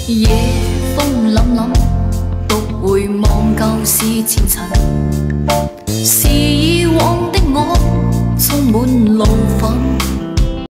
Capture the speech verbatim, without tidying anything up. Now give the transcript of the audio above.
夜風凜凜，獨回望舊事前塵。